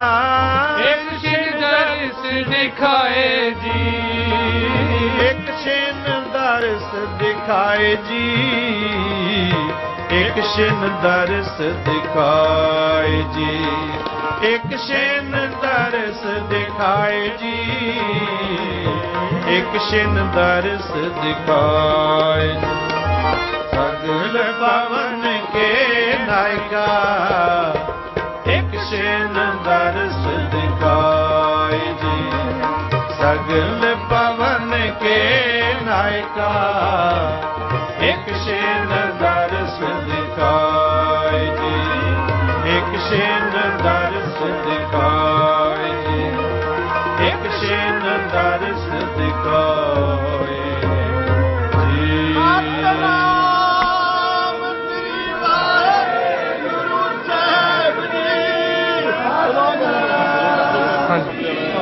एक छिन दर्श दिखाए जी, एक छिन दर्श दिखाए जी, एक छिन दर्श दिखाए जी, एक छिन दर्श दिखाए जी, एक छिन दर्श दिखाए जी। सगल पवन के नायका एक छिन दर्श दिखाए जी, सगल पवन के नायका एक छिन दर्श दिखाए जी, एक छिन दर्श दिखाए जी, एक छिन दर्श दिखाए जी। हाँ जी।